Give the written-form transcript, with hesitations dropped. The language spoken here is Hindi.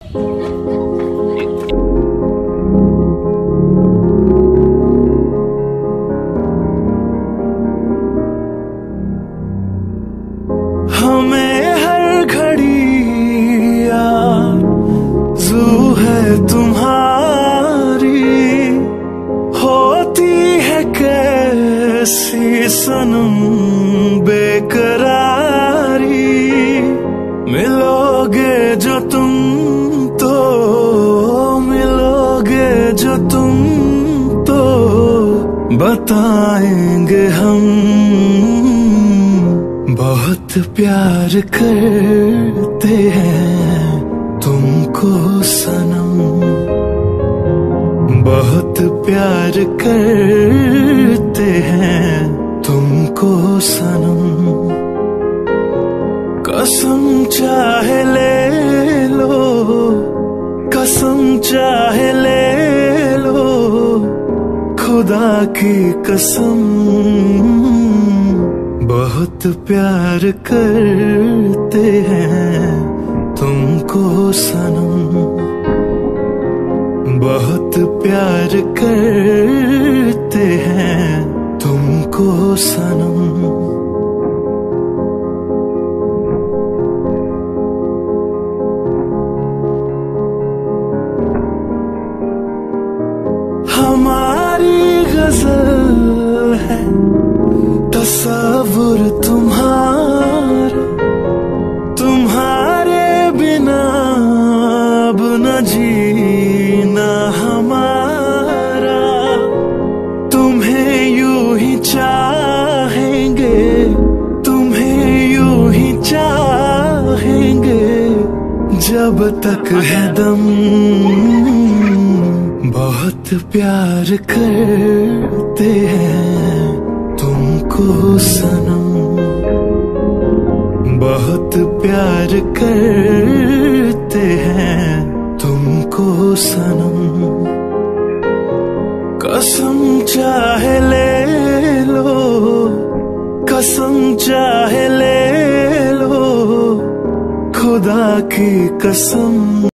हमें हर घड़ी आरज़ू है तुम्हारी, होती है कैसी सनम बेकरारी। मिलोगे जो तुम तो, मिलोगे जो तुम तो बताएंगे हम बहुत प्यार करते हैं तुमको सनम, बहुत प्यार करते हैं तुमको सनम। कसम चाहे ले लो, कसम चाहे ले लो, खुदा की कसम बहुत प्यार करते हैं तुमको सनम, बहुत प्यार करते हैं तुमको सनम। हमारी गजल है तस्वुर तुम्हारा, तुम्हारे बिना अब न जीना हमारा। तुम्हें यूं ही चाहेंगे, तुम्हें यूं ही चाहेंगे जब तक है दम। बहुत प्यार करते हैं तुमको सनम, बहुत प्यार करते हैं तुमको सनम। कसम चाहे ले लो, कसम चाहे ले लो, खुदा की कसम।